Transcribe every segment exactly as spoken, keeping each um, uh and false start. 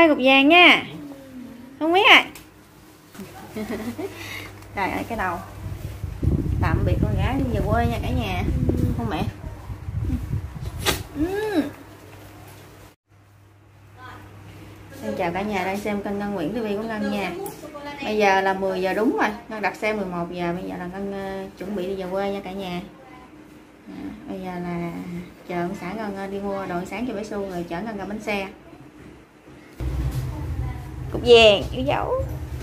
bye cục vàng nha. Không biết à. Trời ơi cái đầu. Tạm biệt con gái đi về quê nha cả nhà. Không mẹ. Uhm. Xin chào cả nhà đang xem kênh Ngân Nguyễn ti vi của Ngân nha. Bây giờ là mười giờ đúng rồi, Ngân đặt xe mười một giờ, bây giờ là Ngân uh, chuẩn bị đi về quê nha cả nhà. À, bây giờ là chờ ông xã Ngân uh, đi mua đồ sáng cho bé Su rồi chở Ngân ra bến xe. Cục vàng yêu dấu.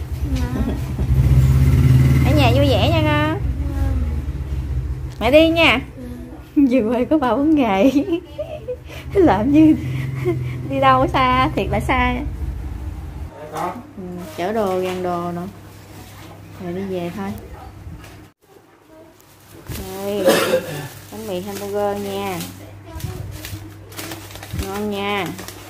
Ở nhà vui vẻ nha con. Mẹ đi nha. Về quê có ba bốn ngày. Làm như đi đâu xa, thiệt là xa. Ừ, chở đồ, gàn đồ nữa. Rồi đi về thôi. Rồi, bánh mì hamburger nha. Ngon nha.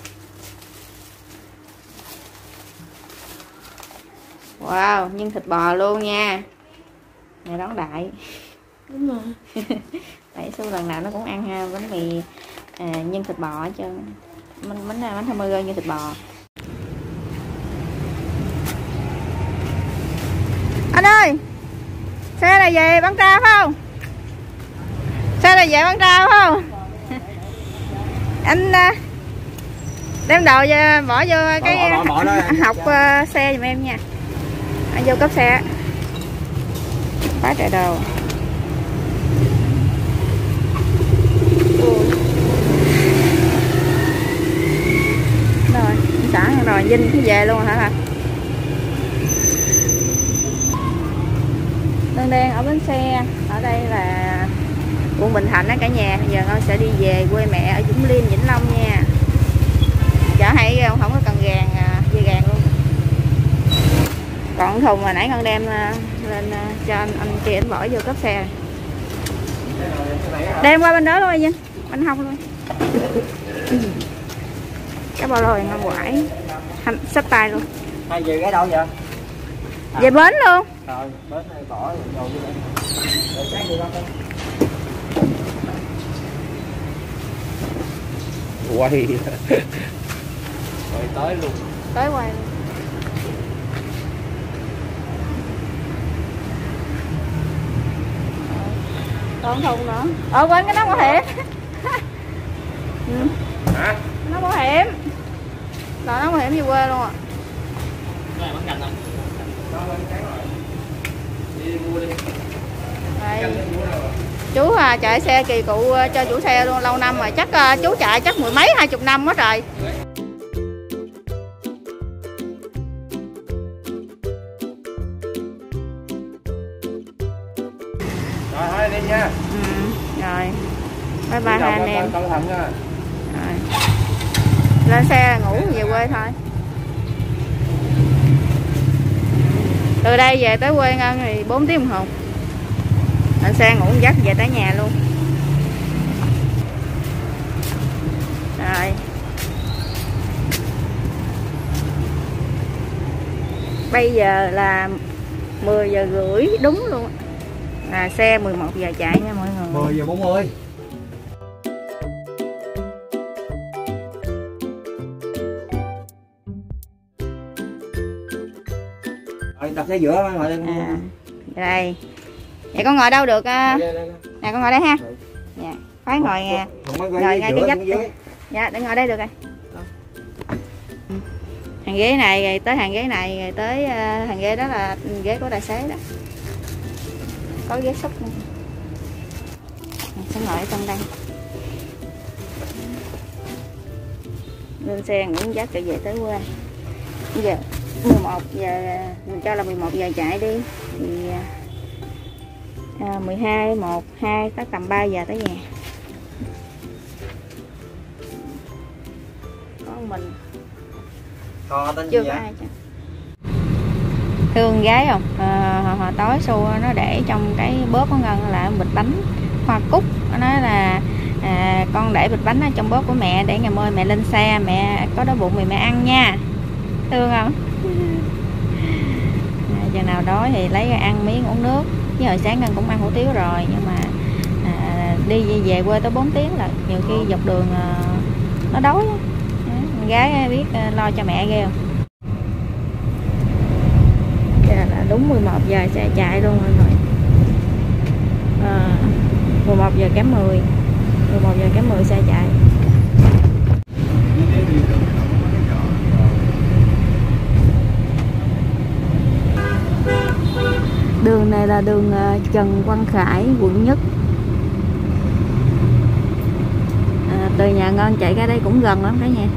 Wow, nhân thịt bò luôn nha. Này đón đại. Đúng rồi. Tại Su lần nào nó cũng ăn ha, bánh mì à, nhân thịt bò hết trơn. Bánh bánh bánh hamburger nhân thịt bò. Anh ơi, xe này về Bán Tra phải không? Xe này về Bán Tra phải không? Anh đem đồ vô, bỏ vô cái bỏ, bỏ, bỏ học uh, xe giùm em nha. Anh vô cấp xe. Quá trời đồ. Rồi, sẵn rồi Vinh cứ về luôn hả hả? Ngân đang ở bến xe, ở đây là quận Bình Thạnh đó cả nhà. Bây giờ con sẽ đi về quê mẹ ở Vũng Liêm, Vĩnh Long nha. Chở hay không có cần gàn, dây gàn luôn. Còn thùng mà nãy con đem lên cho anh, anh kia anh bỏ vô cốp xe. Đem qua bên đó luôn Vinh, bên hông luôn. Cái bao lôi ngon quải, xách tay luôn. Hai về cái đâu vậy? À. Về bến luôn. Rồi, bến này bỏ đồ vô đây. Rồi sáng đi đâu? Quay. Rồi tới luôn. Tới quay luôn. Còn thùng nữa. Ờ quên cái nón bảo hiểm. Ừ. Hả? Nón bảo hiểm. Rồi nón bảo hiểm về quê luôn à. Cái này bán cành không? Đó lên cái rồi. Đi mua đi. Đây. Chú à, chạy xe kỳ cụ cho chủ xe luôn lâu năm rồi, chắc uh, chú chạy chắc mười mấy hai chục năm quá trời. Rồi thôi đi nha. Ừ, rồi. Bye bye hai anh em. Cẩn thận nha. Rồi. Lên xe ngủ về quê thôi. Từ đây về tới quê Ngân thì bốn tiếng đồng hồ. Lên xe ngủ giấc về tới nhà luôn. Rồi. Bây giờ là mười giờ rưỡi đúng luôn. Là xe mười một giờ chạy nha mọi người. mười giờ bốn mươi. Rồi tập xe giữa ngồi lên. À, đây. Vậy con ngồi đâu được? Uh... Nè con ngồi đây ha. Dạ. Phải ngồi nè. Ngồi ngay cái vách. Dạ, để ngồi đây được rồi. Hàng ghế này rồi tới hàng ghế này rồi tới uh, hàng ghế đó là ghế của tài xế đó. Có ghế xúc nữa. Sẽ ngồi ở trong đây. Lên xe ngủ giấc trở về tới quê. Bây giờ mười một giờ mình cho là mười một giờ chạy đi thì à, mười hai, một, hai tới tầm ba giờ tới nhà. Có mình Họ tên chưa gì có vậy? ai chứ. Thương gái không? À, hồi, hồi tối Su nó để trong cái bóp của Ngân là bịch bánh hoa cúc. Nó nói là à, con để bịch bánh ở trong bóp của mẹ để ngày mai mẹ lên xe mẹ có đói bụng thì mẹ ăn nha. Thương không? À, giờ nào đói thì lấy ra ăn miếng uống nước. Chứ hồi sáng Ngân cũng ăn hủ tiếu rồi. Nhưng mà à, đi về quê tới bốn tiếng là nhiều khi dọc đường à, nó đói. gái biết lo cho mẹ ghê không? Giờ là đúng mười một giờ xe chạy luôn mọi người. À, mười một giờ kém mười, mười một giờ kém mười xe chạy. Đường này là đường Trần Quang Khải, quận Nhất. À, từ nhà Ngon chạy ra đây cũng gần lắm cả nhà.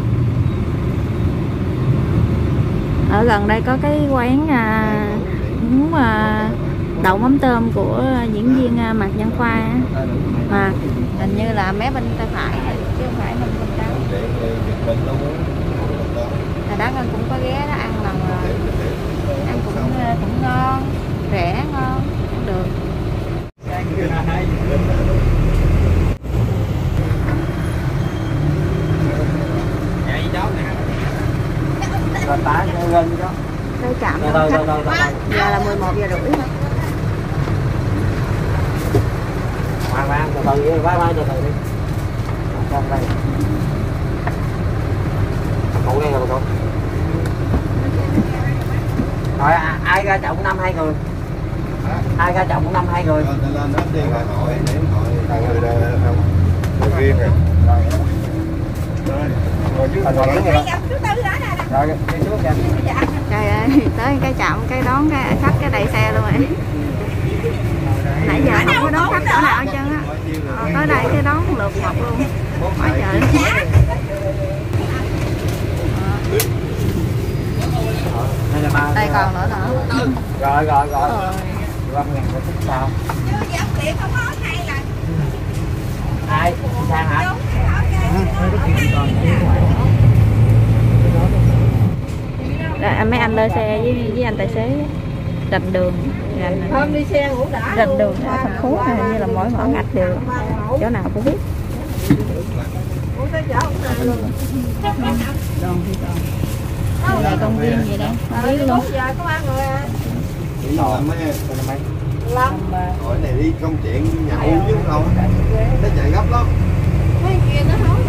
Ở gần đây có cái quán à, bún à, đậu mắm tôm của diễn viên à, Mạc Văn Khoa mà hình như là mé bên tay phải chứ không phải bên bên trái. Hồi đó Ngân cũng có ghé đó ăn lần rồi, ăn cũng cũng ngon, rẻ ngon, ăn được. Đây chạm đâu, đâu, đâu, đâu. Giờ là mười một giờ rưỡi thôi. Khoan khoan, từ từ đi, khoan khoan từ từ đi. Trong đây. Cậu nghe rồi cậu. Rồi ai ra chậu năm hai người? Ai ra chậu năm hai người? Lên hết đi rồi hỏi để hỏi không. Rồi riêng rồi. Rồi. Rồi chứ rồi rồi. Rồi đi trước kìa. Trời ơi, tới cái chạm cái đón cái khách cái đầy xe luôn rồi. Nãy giờ không có đón khách chỗ nào hết trơn á. Ờ, tới đây cái đón lượt một luôn. Quá trời. Đây còn nữa nữa. Rồi rồi rồi. Quăng ngàn cái thích sao? Ai? Sang hả? Rồi, mấy anh lên xe với, với anh tài xế rành đường rành, Hôm đi xe ngủ đã rành đường ở thành phố hình như là mỗi ngõ ngách đều chỗ nào cũng biết. Đây công viên gì đây không biết luôn. Đi làm mấy em. Hỏi này đi công chuyện nhậu chứ không. Nó chạy gấp lắm. mấy kia nó nói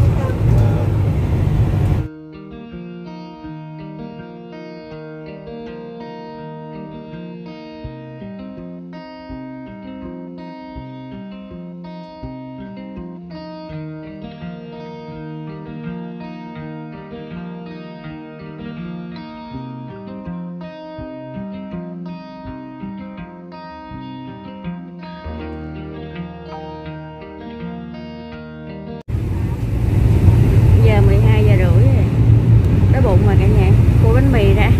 bụng mà cả nhà, mua bánh mì ra.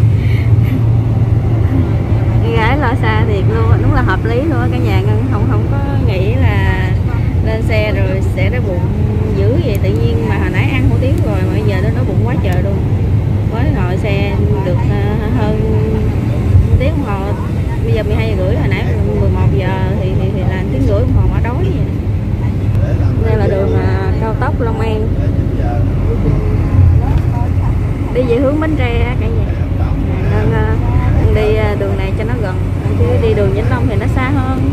Gái lo xa thiệt luôn, đúng là hợp lý luôn cả nhà. Ngân không không có nghĩ là lên xe rồi sẽ đói bụng dữ vậy. Tự nhiên mà hồi nãy ăn hủ tiếu rồi mà bây giờ nó đói bụng quá trời luôn. Mới ngồi xe được hơn tiếng đồng hồ, bây giờ mười hai giờ rưỡi, hồi nãy mười một giờ thì, thì, thì là tiếng rưỡi đồng hồ mà đói vậy. Đây là đường cao tốc Long An đi về hướng Bến Tre cả nhà. Nên đi đường này cho nó gần, chứ đi đường Vĩnh Long thì nó xa hơn.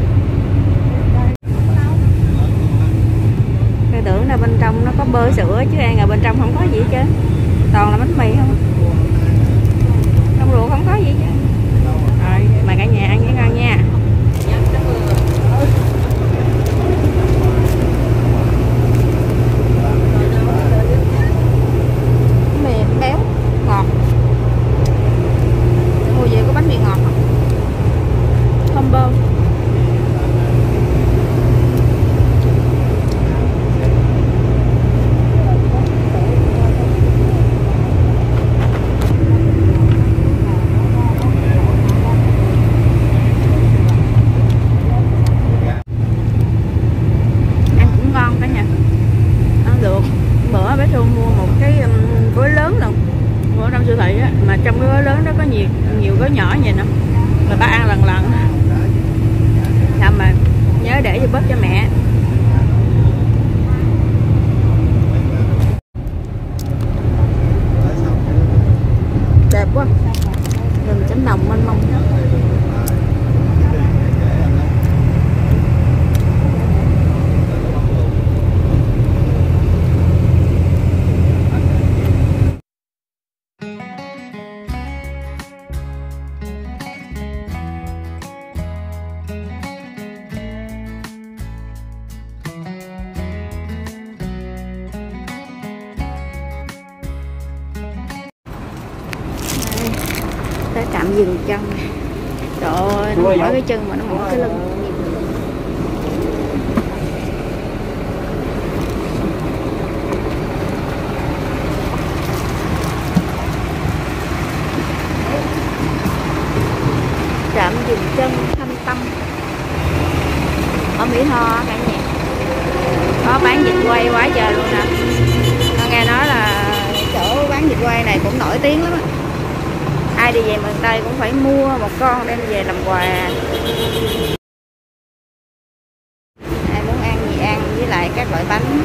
Tôi tưởng là bên trong nó có bơ sữa chứ ăn ở bên trong không có gì hết trơn, toàn là bánh mì không, trong ruộng không có gì chứ. Rồi mà cả nhà ăn với ngon nha. Mì béo ngọt, mua về có bánh mì ngọt không? Không bơ. Mà trong cái gói lớn đó có nhiều nhiều gói nhỏ vậy nè, mà ba ăn lần lần. Sao mà nhớ để cho bớt cho mẹ. Đẹp quá, rừng cánh đồng mênh mông. tới trạm dừng chân nè. Trời ơi, nó mỏi cái chân mà nó mỏi cái lưng. Trạm dừng chân Thanh Tâm ở Mỹ Tho cả nhà, có bán vịt quay quá trời luôn nè. Con nghe nói là chỗ bán vịt quay này cũng nổi tiếng lắm á. Ai đi về miền Tây cũng phải mua một con đem về làm quà. Ai muốn ăn gì ăn, với lại các loại bánh,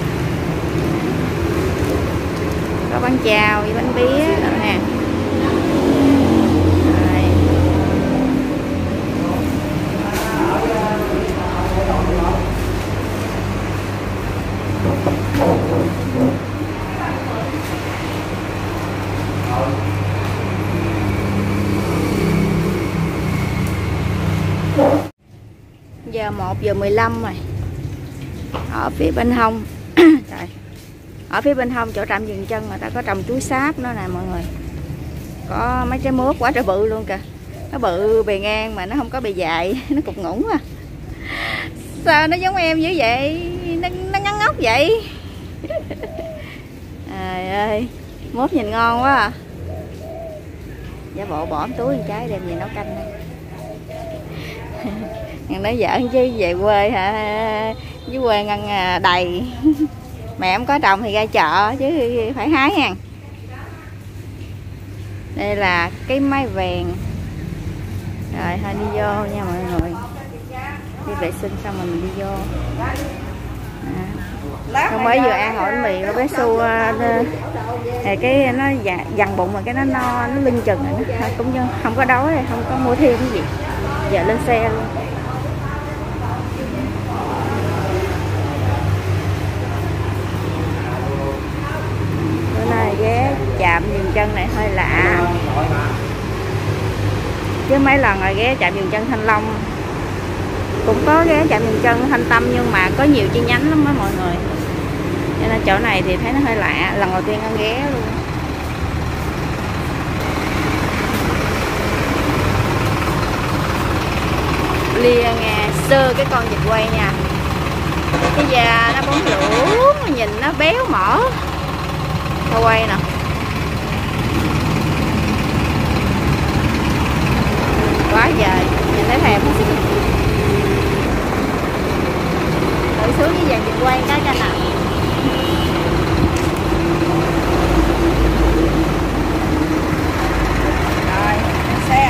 có bánh chao với bánh bía nữa nè. Giờ một giờ mười lăm rồi. Ở phía bên hông trời, ở phía bên hông chỗ trạm dừng chân người ta có trồng chuối sáp nữa nè mọi người. Có mấy trái mướp quá trời bự luôn kìa. Nó bự bề ngang mà nó không có bề dài, nó cục ngủng à. Sao nó giống em dữ vậy? Nó, nó ngắn ngốc vậy. Trời ơi, mướp nhìn ngon quá à. Giả bộ bỏ túi một trái đem về nấu canh đây. Ngân nói giỡn chứ về quê hả, dưới quê Ngân đầy. Mẹ không có trồng thì ra chợ chứ phải hái nha. Đây là cái máy vèn. Rồi thôi đi vô nha mọi người. Đi vệ sinh xong rồi mình đi vô. À. Không mới vừa ăn ổi mì của bé Su cái nó dằn bụng mà cái nó no, nó lưng chừng rồi nó cũng như không có đói, không có mua thêm cái gì. Giờ lên xe luôn. Bữa nay ghé trạm dừng chân này hơi lạ, chứ mấy lần rồi ghé trạm dừng chân Thanh Long cũng có ghé trạm dừng chân Thanh Tâm, nhưng mà có nhiều chi nhánh lắm đó mọi người, cho nên chỗ này thì thấy nó hơi lạ, lần đầu tiên con ghé luôn. Lia nghe sơ cái con vịt quay nha, cái da nó bóng lũa, nhìn nó béo mỡ. Tao quay nè, quá trời, nhìn thấy thèm. Tự xuống với dàn vịt quay cái cho nào. Rồi, lên xe.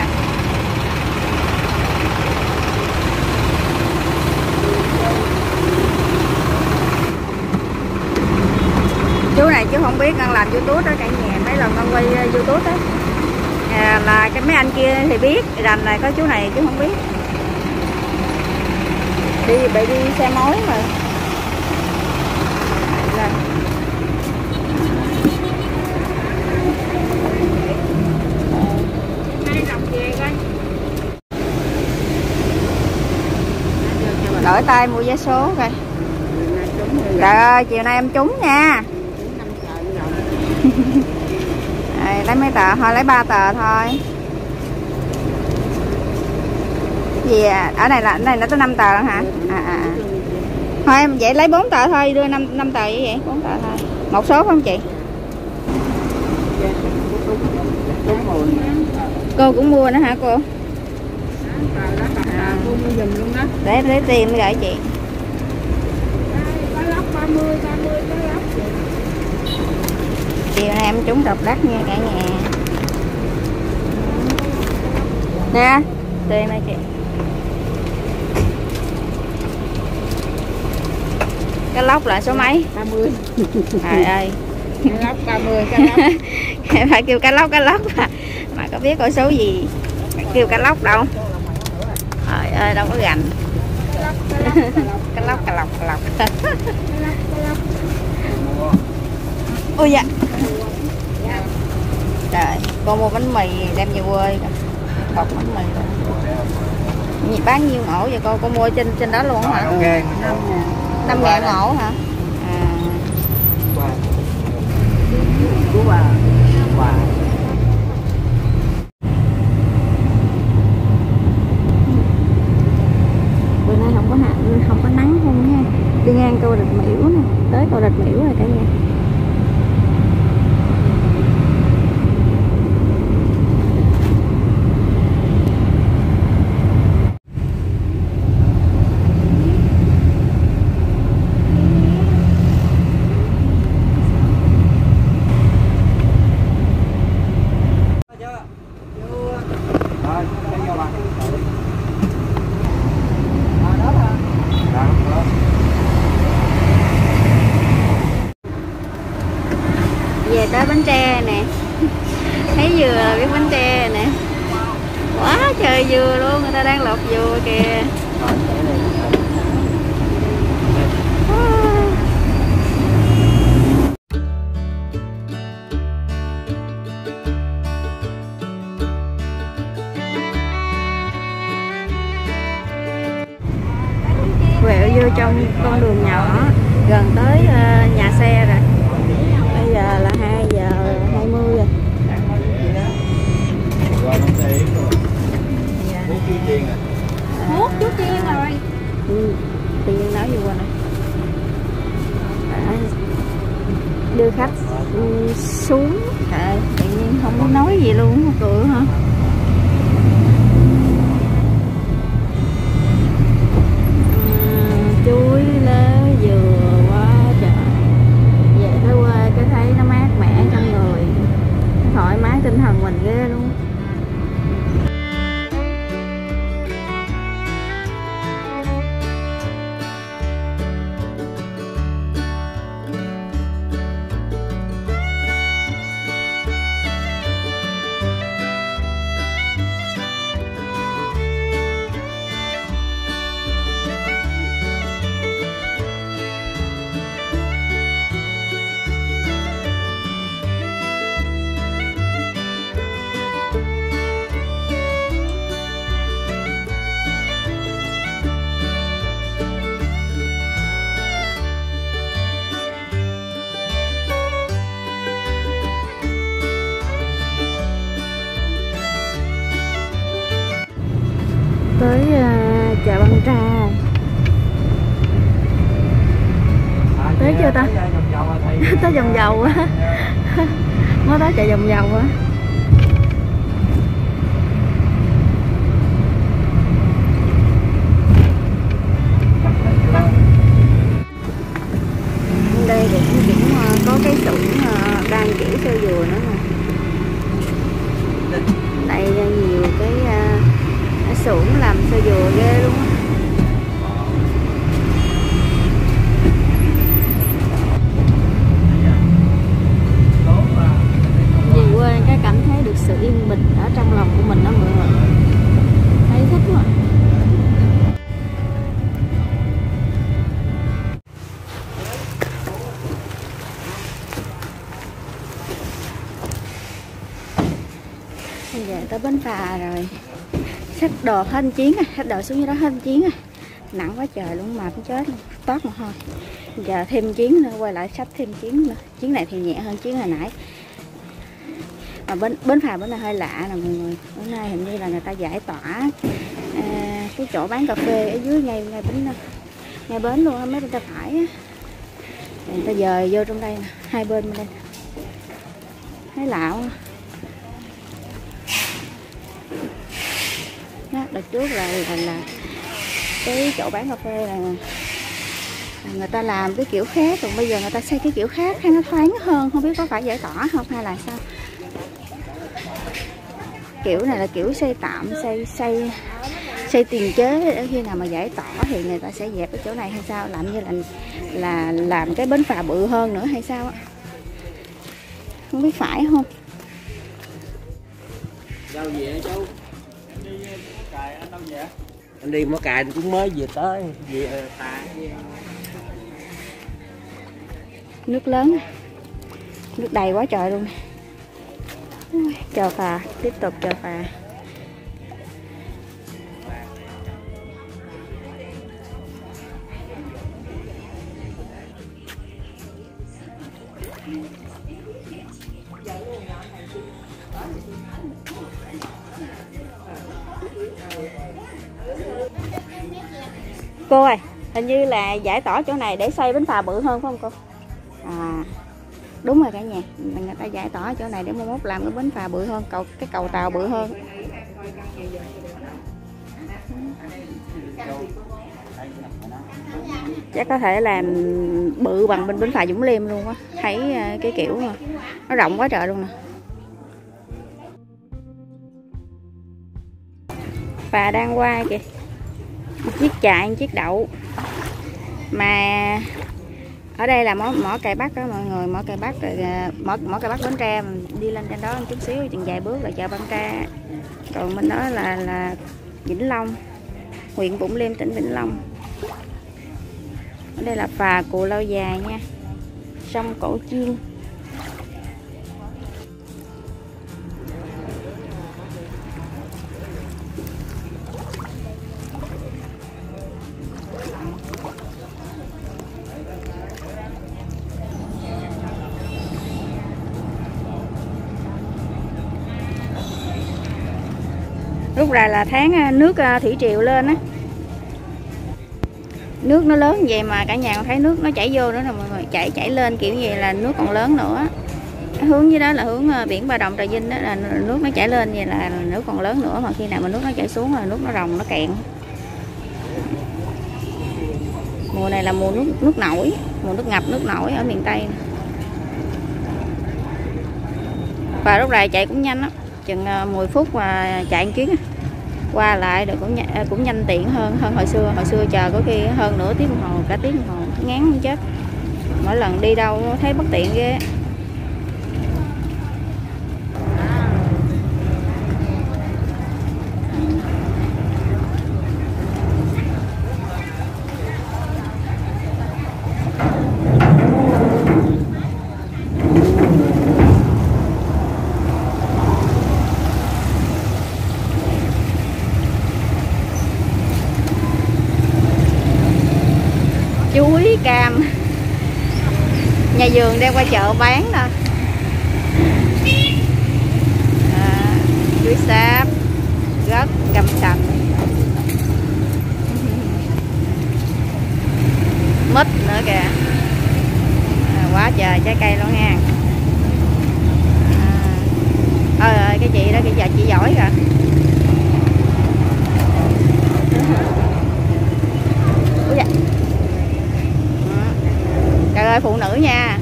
Chú này chứ không biết đang làm YouTube đó cả nhà, mấy lần con quay YouTube đó à, là cái mấy anh kia thì biết, rành này có chú này chứ không biết. Đi bị đi xe mối mà. Lên. Đổi tay mua vé số coi. Trời ơi, chiều nay em trúng nha. Đây, lấy mấy tờ thôi, lấy ba tờ thôi. Gì à? Ở này là ở này nó tới năm tờ hả? À, à, à. Thôi em vậy lấy bốn tờ thôi, đưa năm năm tờ như vậy, bốn tờ thôi. Một số không chị? Cô cũng mua nữa hả cô? À. Để lấy tiền gửi chị. Chiều nay em trúng độc đắc nha cả nhà. Nè, tiền đây chị. Cái lóc là số mấy? ba mươi. Trời ơi. Cái lóc ba mươi, cái lóc. Em phải kêu cái lóc, cái lóc mà. Mà có biết coi số gì kêu cái lóc đâu. Trời ơi, đâu có gành. Cái lóc, cái lóc, cái lóc. Ôi dạ. Trời, con mua bánh mì đem về quê kìa. Bọc bánh mì luôn. Bán nhiêu ổ vậy cô? Cô mua trên trên đó luôn hả? năm ngàn ổ hả? À. Về tới Bến Tre nè. Thấy dừa là biết Bến Tre nè. Quá trời dừa luôn, người ta đang lột dừa kìa. Quẹo vô trong con đường nhỏ gần tới uh, nhà xe rồi. Bây giờ là hai giờ hai mươi rồi. Hút chú Tiên rồi. Ừ, tự nhiên nói gì qua này. Đã đưa khách ừ, xuống. Trời, tự nhiên không có nói gì luôn, mà cười hả? Chuối lá dừa quá trời. Về tới quê cái thấy nó mát mẻ trong người, nó thoải mái tinh thần mình ghê luôn. Tới uh, chợ Băng Tra. Tới chưa ta? Tới vòng dầu á. Mới tới chợ vòng dầu á. Đây cũng, cũng uh, có cái xưởng uh, đang kiểu sơ dừa nữa nè. Đây nhiều cái uh, xưởng làm sơ dừa ghê luôn á. Về quê cái cảm thấy được sự yên bình ở trong lòng của mình đó mọi người. Thấy thích quá. Về tới bến phà rồi. Xách đồ hết anh Chiến à, xách đồ xuống dưới đó hết anh Chiến à. Nặng quá trời luôn, mệt chết luôn, toát mà thôi. Giờ thêm Chiến nữa, quay lại xách thêm Chiến nữa. Chiến này thì nhẹ hơn Chiến hồi nãy. Mà bến bến phà bến này hơi lạ nè mọi người. Bữa nay hình như là người ta giải tỏa à, cái chỗ bán cà phê ở dưới ngay ngay bến ngay bến luôn á, mấy bên tay phải á. Người ta dời vô trong đây nè, hai bên bên đây. Thấy lạ quá. Đợt trước là, là là cái chỗ bán cà phê là người ta làm cái kiểu khác, còn bây giờ người ta xây cái kiểu khác hay nó thoáng hơn, không biết có phải giải tỏa không hay là sao. Kiểu này là kiểu xây tạm, xây xây xây tiền chế, để khi nào mà giải tỏa thì người ta sẽ dẹp cái chỗ này hay sao, làm như là là làm cái bến phà bự hơn nữa hay sao á, không biết phải không. Đâu về chú? Anh đâu vậy? Anh đi Mỏ Cày cũng mới về tới về à, nước lớn, nước đầy quá trời luôn. Chờ phà, tiếp tục chờ phà. Cô ơi, hình như là giải tỏa chỗ này để xây bến phà bự hơn phải không cô? À, đúng rồi cả nhà, người ta giải tỏa chỗ này để mai mốt làm cái bến phà bự hơn, cầu cái cầu tàu bự hơn. Chắc có thể làm bự bằng bên bến phà Vũng Liêm luôn á, thấy cái kiểu mà nó rộng quá trời luôn nè. Phà đang qua kìa, một chiếc chạy, một chiếc đậu. Mà Ở đây là mỏ, mỏ cây Bắc đó mọi người, mỏ cây Bắc rồi mỏ, mỏ cây Bắc Bến Tre, mình đi lên trên đó một chút xíu chừng vài bước là chợ Băng Tra. Còn bên đó là là Vĩnh Long, huyện Vũng Liêm, tỉnh Vĩnh Long. Ở đây là phà Cù Lao Dài nha, sông Cổ Chiên. Lúc này là tháng nước thủy triều lên á, nước nó lớn vậy mà cả nhà còn thấy nước nó chảy vô nữa nè mọi người, chảy chảy lên kiểu gì là nước còn lớn nữa. Hướng dưới đó là hướng biển Ba Đồng Trà Vinh đó, là nước nó chảy lên vậy là nước còn lớn nữa, mà khi nào mà nước nó chảy xuống là nước nó ròng nó cạn. Mùa này là mùa nước nước nổi, mùa nước ngập nước nổi ở miền Tây. Và lúc này chạy cũng nhanh lắm, chừng mười phút mà chạy một chuyến qua lại được cũng nhanh, cũng nhanh tiện hơn hơn hồi xưa. Hồi xưa chờ có khi hơn nửa tiếng đồng hồ, cả tiếng đồng hồ ngán không chết. Mỗi lần đi đâu thấy bất tiện ghê. Chuối, cam, nhà vườn đem qua chợ bán nè. À, chuối sáp, gấc, cam sành, mít nữa kìa. À, quá trời trái cây luôn nha. À, ơi ơi cái chị đó, cái giờ chị giỏi kìa. Ủa dạ. Trời ơi phụ nữ nha.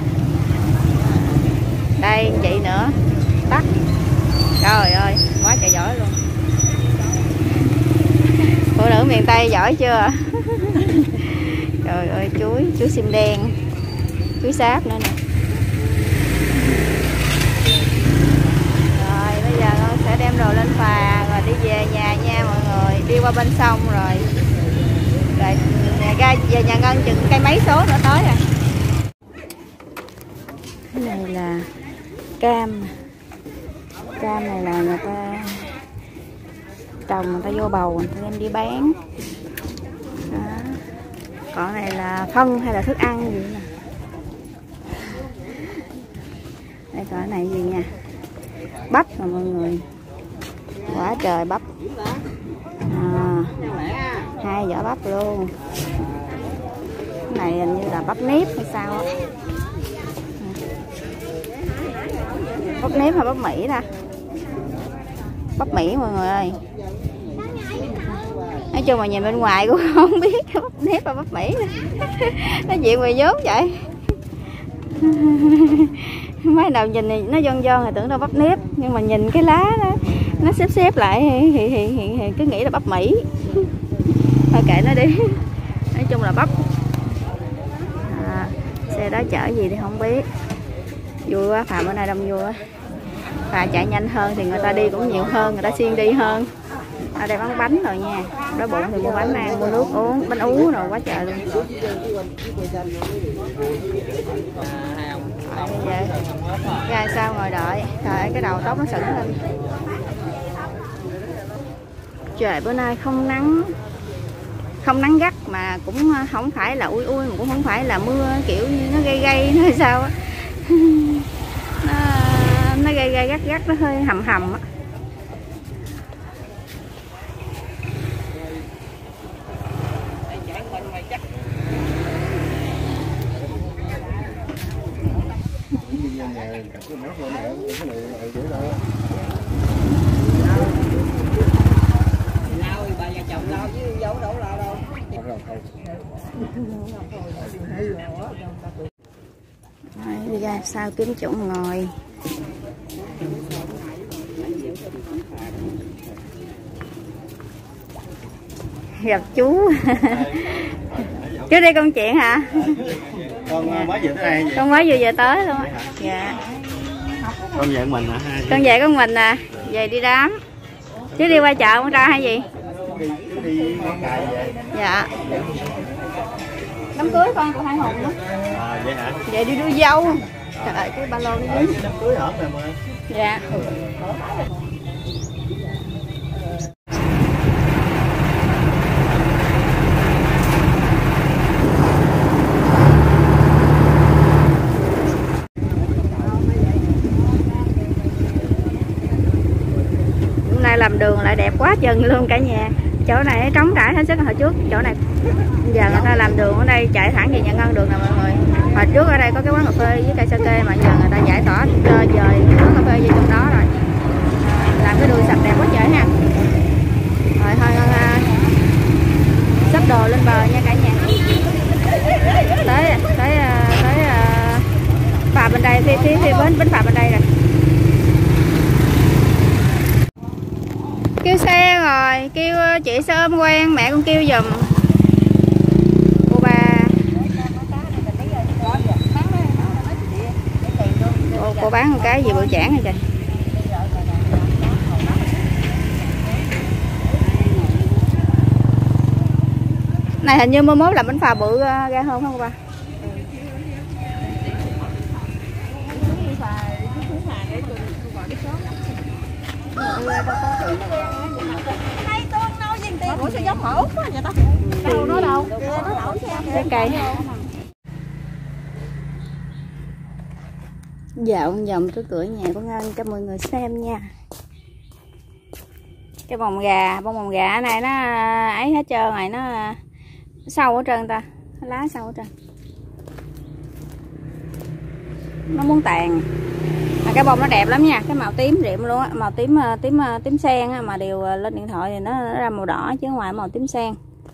Đây chị nữa, tắt. Trời ơi quá trời giỏi luôn. Phụ nữ miền Tây giỏi chưa? Trời ơi chuối, chuối sim đen, chuối sáp nữa nè. Rồi bây giờ con sẽ đem đồ lên phà rồi đi về nhà nha mọi người. Đi qua bên sông rồi rồi ra về nhà Ngân chừng cây mấy số nữa tới rồi. Cái này là cam. Cam này là người ta trồng, người ta vô bầu, người ta đem đi bán. Đó. Còn này là phân hay là thức ăn gì nè. Đây còn này gì nha, bắp nè mọi người, quá trời bắp. À, hai vỏ bắp luôn. Cái này hình như là bắp nếp hay sao á. Bắp nếp hay bắp Mỹ ta? Bắp Mỹ mọi người ơi. Nói chung mà nhìn bên ngoài cũng không biết bắp nếp hay bắp Mỹ. Nó chuyện mày vốn vậy. Mấy đầu nhìn này nó giòn giòn thì tưởng đâu bắp nếp, nhưng mà nhìn cái lá đó nó xếp xếp lại thì, thì, thì, thì, thì cứ nghĩ là bắp Mỹ. Thôi kệ nó đi. Nói chung là bắp. À, xe đó chở gì thì không biết. Vui quá, phà bữa nay đông vui quá. Phà chạy nhanh hơn thì người ta đi cũng nhiều hơn, người ta siêng đi hơn. Ở đây bán bánh rồi nha, đói bụng thì mua bánh ăn, mua nước uống, bánh ú rồi quá trời luôn. Rồi bây giờ ra sao ngồi đợi. Trời cái đầu tóc nó sững lên. Trời bữa nay không nắng, không nắng gắt mà cũng không phải là ui ui, mà cũng không phải là mưa kiểu như nó gây gây nó hay sao á. nó, nó gây gây gắt gắt, nó hơi hầm hầm á. Rồi, đi ra sao kiếm chỗ ngồi. Gặp chú. Chú đi công chuyện hả? Con dạ. mới vừa tới đây vậy? Con mới vừa về tới luôn á. Dạ. Con về mình hả? Con về con mình à, về đi đám. Chứ đi qua chợ con ra hay gì? Đi, đi vậy. Dạ. Đám cưới con của hai Hùng đó. À, vậy hả? Vậy đi đưa dâu. Trời ơi, cái ba lô nó dính. Đám cưới hổm rồi mà. Dạ. Hôm nay làm đường lại đẹp quá chừng luôn cả nhà. Chỗ này trống trải hết sức hồi trước. Chỗ này giờ người ta làm đường ở đây chạy thẳng về nhà ngân đường nè mọi người. Hồi trước ở đây có cái quán cà phê với cây sa kê mà giờ người ta giải tỏa dời cái quán cà phê về trong đó rồi. Làm cái đường sạch đẹp quá trời ha. Rồi thôi con uh, xách đồ lên bờ nha cả nhà. Tới tới uh, tới uh, phà bên đây, phía phía phía bến bến phà bên đây rồi. Kêu xe rồi, kêu chị sớm quen mẹ con kêu giùm. Cô ba. Cô, cô bán một cái gì bự chản hả trời. Này hình như mới mốt làm bánh phà bự ra hơn không cô ba? Ủa sao giống mỡ quá vậy ta? Đâu nó đâu? Nó đổi trái cây. Dạo vòng cái cửa nhà của Ngân cho mọi người xem nha. Cái bông gà, bông bông gà này nó ấy hết trơn rồi, nó sâu ở trơn ta, lá sâu ở trơn. Nó muốn tàn. À, cái bông nó đẹp lắm nha, cái màu tím rịm luôn á, màu tím tím tím sen á, mà đều lên điện thoại thì nó, nó ra màu đỏ chứ ngoài màu tím sen.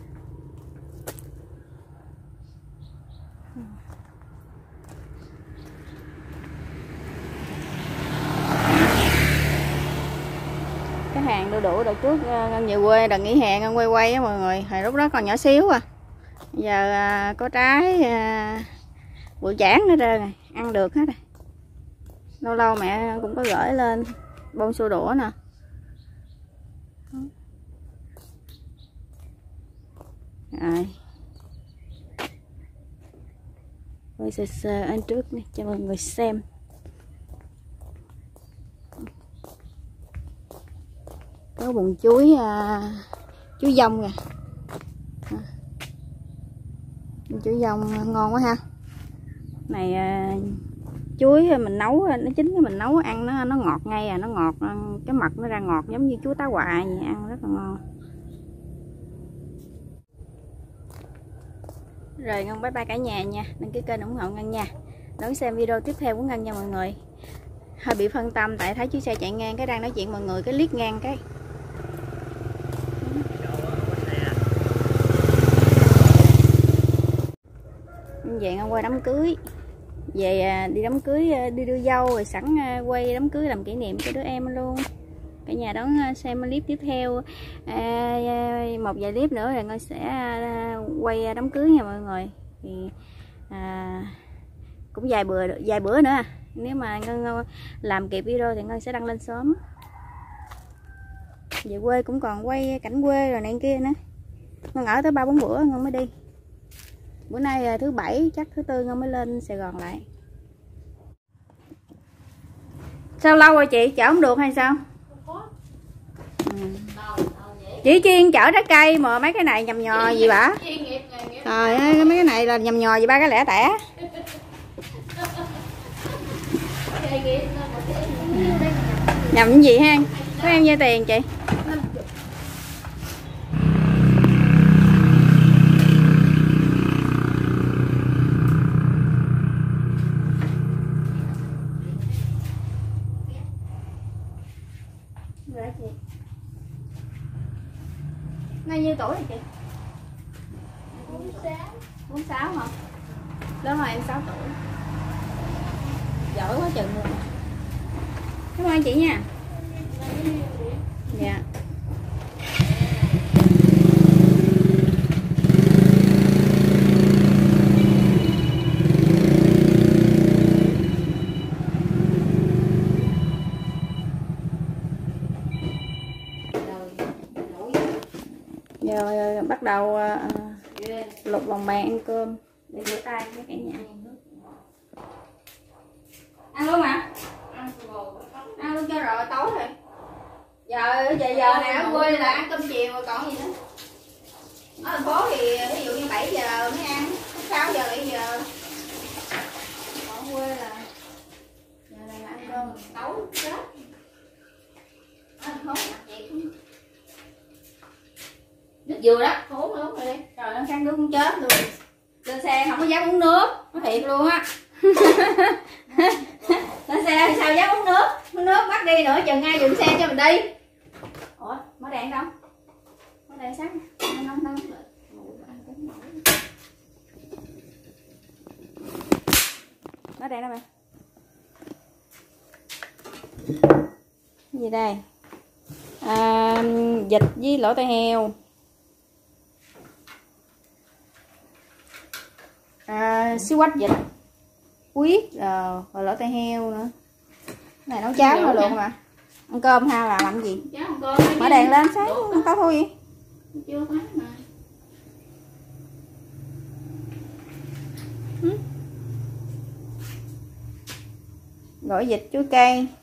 Cái hàng đu đủ đợt trước Ngân về quê đợt nghỉ hè Ngân quay quay á mọi người, hồi lúc đó còn nhỏ xíu à. Giờ à, có trái à, bụi chản hết trơn rồi, ăn được hết rồi. Lâu lâu mẹ cũng có gửi lên bông xô đũa nè. Rồi. Quay sơ sơ anh trước này cho mọi người xem. Có bùn chuối à, chuối dông kìa. Chuối dông ngon quá ha. Này à, chuối mình nấu nó chín cái mình nấu ăn nó nó ngọt ngay à, nó ngọt, cái mật nó ra ngọt giống như chuối tá quạ vậy, ăn rất là ngon. Rồi Ngân bye bye cả nhà nha, đăng ký kênh ủng hộ Ngân nha, đón xem video tiếp theo của Ngân nha mọi người. Hơi bị phân tâm tại thấy chiếc xe chạy ngang cái đang nói chuyện mọi người cái liếc ngang cái. Về Ngân qua đám cưới, về đi đám cưới đi đưa dâu rồi sẵn quay đám cưới làm kỷ niệm cho đứa em luôn. Cả nhà đón xem clip tiếp theo à, một vài clip nữa rồi Ngân sẽ quay đám cưới nha mọi người. Thì à, cũng vài bữa vài bữa nữa, nếu mà Ngân làm kịp video thì Ngân sẽ đăng lên sớm. Về quê cũng còn quay cảnh quê rồi này kia nữa. Ngân ở tới ba bốn bữa Ngân mới đi. Bữa nay thứ bảy, chắc thứ tư Ngân mới lên Sài Gòn lại. Sao lâu rồi chị, chở không được hay sao? Ừ. Chị chuyên chở trái cây mà mấy cái này nhầm nhò gì bả? Trời ơi, mấy cái này là nhầm nhò gì ba cái lẻ tẻ. Nhầm cái gì ha? Có em nhiêu tiền chị? Nay nhiêu tuổi rồi chị? bốn sáu hả? Lớn hơn em sáu tuổi. Giỏi quá chừng luôn. Cảm ơn chị nha. Dạ. Rồi bắt đầu uh, lục lòng bàn ăn cơm để rửa tay với cả nhà. Ăn luôn hả? Ăn luôn cho rồi tối rồi. Giờ giờ giờ này ở quê là ăn cơm chiều rồi còn gì nữa. Ở thành phố thì ví dụ như bảy giờ mới ăn, sáu giờ bảy giờ. Còn quê là giờ này là ăn cơm tối chết. Ở thành phố mặc vậy cũng nước dừa đó, uống uống rồi đi. Trời nó khát nước cũng chết luôn. Lên xe không có dám uống nước, nó thiệt luôn á. Lên xe thì sao dám uống nước, uống nước bắt đi nữa chừng ai dừng xe cho mình đi. Ủa, mở đèn đâu? Mở đèn sáng nóng nóng. Mở đèn đâu mày? Cái gì đây? À, vịt với lỗ tai heo. À, xíu quách vịt, huyết rồi, rồi lỗ tai heo nữa. Cái này nấu cháo thôi luôn mà. Ăn cơm ha là làm gì? Mở đèn lên sáng tao thôi vậy. Chưa có mà. Gỏi vịt chuối cây.